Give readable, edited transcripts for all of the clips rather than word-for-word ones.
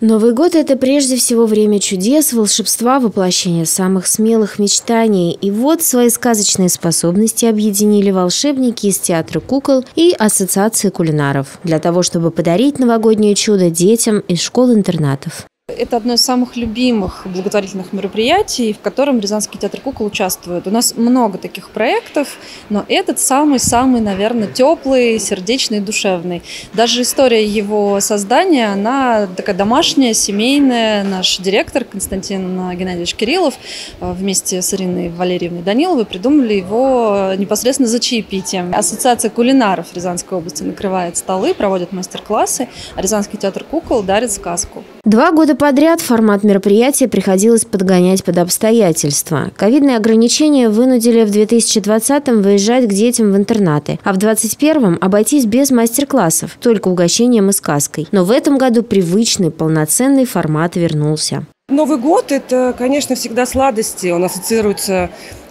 Новый год – это прежде всего время чудес, волшебства, воплощения самых смелых мечтаний. И вот свои сказочные способности объединили волшебники из театра кукол и ассоциации кулинаров для того, чтобы подарить новогоднее чудо детям из школ-интернатов. Это одно из самых любимых благотворительных мероприятий, в котором Рязанский театр кукол участвует. У нас много таких проектов, но этот самый-самый, наверное, теплый, сердечный, душевный. Даже история его создания, она такая домашняя, семейная. Наш директор Константин Геннадьевич Кириллов вместе с Ириной Валерьевной Даниловой придумали его непосредственно за чаепитием. Ассоциация кулинаров Рязанской области накрывает столы, проводит мастер-классы, а Рязанский театр кукол дарит сказку. 2 года подряд формат мероприятия приходилось подгонять под обстоятельства. Ковидные ограничения вынудили в 2020-м выезжать к детям в интернаты, а в 2021-м обойтись без мастер-классов, только угощением и сказкой. Но в этом году привычный полноценный формат вернулся. Новый год – это, конечно, всегда сладости. Он ассоциируется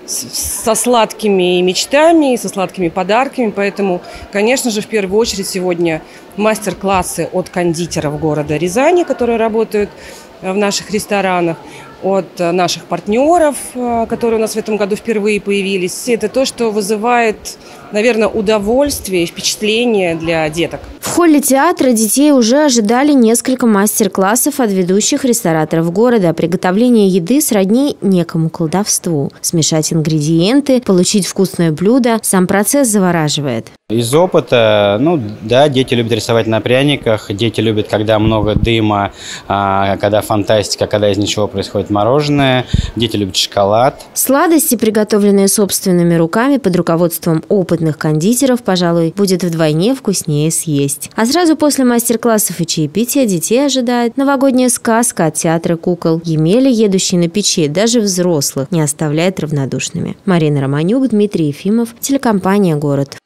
со сладкими мечтами, со сладкими подарками. Поэтому, конечно же, в первую очередь сегодня мастер-классы от кондитеров города Рязани, которые работают в наших ресторанах, от наших партнеров, которые у нас в этом году впервые появились. Это то, что вызывает, наверное, удовольствие и впечатление для деток. В холле театра детей уже ожидали несколько мастер-классов от ведущих рестораторов города. Приготовление еды сродни некому колдовству. Смешать ингредиенты, получить вкусное блюдо – сам процесс завораживает. Из опыта, дети любят рисовать на пряниках, дети любят, когда много дыма, когда фантастика, когда из ничего происходит мороженое, дети любят шоколад. Сладости, приготовленные собственными руками под руководством опытных кондитеров, пожалуй, будет вдвойне вкуснее съесть. А сразу после мастер-классов и чаепития детей ожидает новогодняя сказка от театра кукол. Емеля, едущий на печи, даже взрослых не оставляет равнодушными. Марина Романюк, Дмитрий Ефимов, телекомпания «Город».